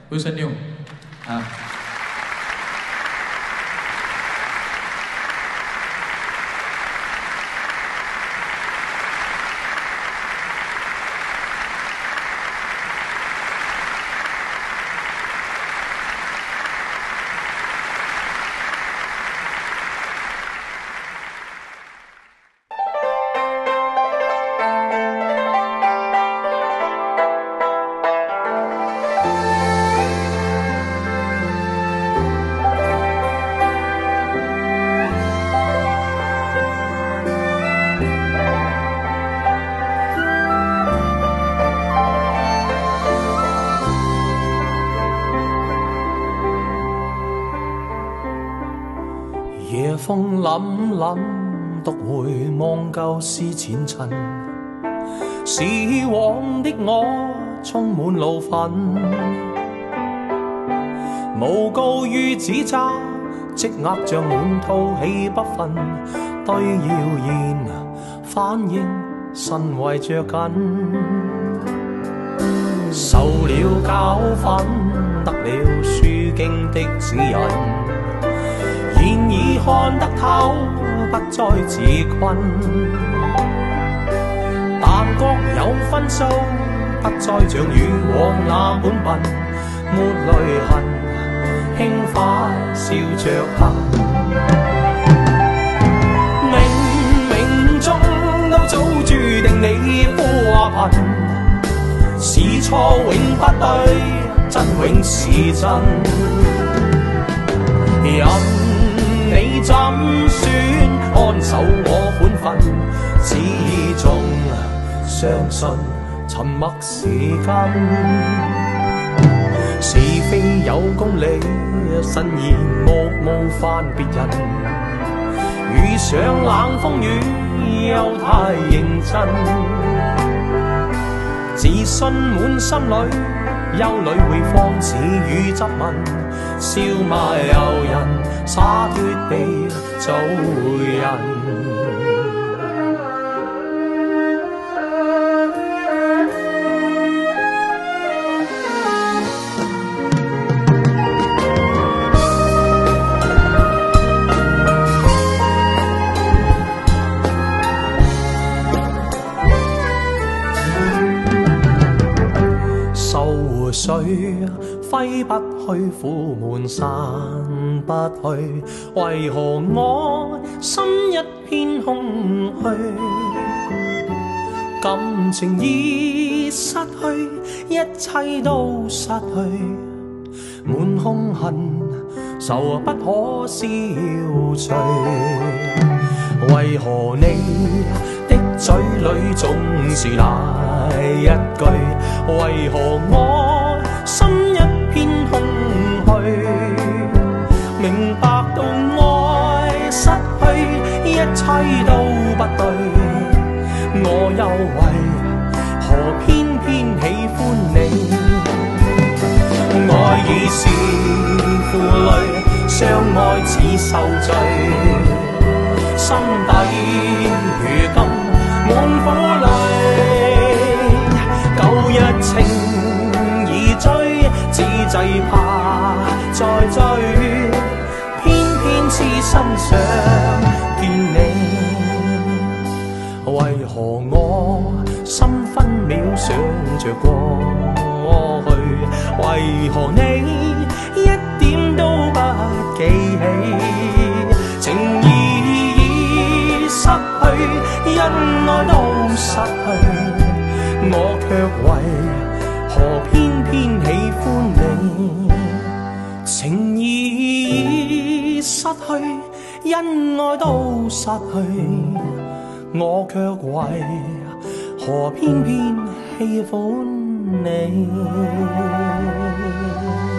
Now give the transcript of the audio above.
会senyum啊。 夜風凜凜，獨回望舊事前塵。時往的我充滿怒憤，誣告與指責積壓像滿肚氣不憤，對謠言反應甚為着緊。受了教訓，得了書經的指引。現已看得透，不再自困。但各有分數，不再像以往那般笨，沒淚痕，輕快笑着行。冥冥中都早注定你花貧，是錯永不對，真永是真。人你怎選看守我本分？始終相信沉默是根。是非有公理，慎言莫犯別人。遇上冷風雨又太認真，自信滿心裏，憂慮會放肆與質問。笑罵由人，灑脫地做人。愁緒揮不去，苦悶散不去，為何我心一片空虛？感情已失去，一切都失去，滿胸恨，愁不可消除。為何你的嘴裏總是那一句？為何我心一片空虛？明白到愛失去，一切都不對。我又為何偏偏喜歡你？愛已是負累，相愛似受罪。心底如今滿苦淚，舊日情已追，只懼怕再追，偏偏痴心想見你。為何我心分秒想着過去？為何你一點都不記起？情已失去，因愛都失去，我卻為何偏偏喜歡你？情已失去，因愛都失去，我卻為何偏偏喜歡你？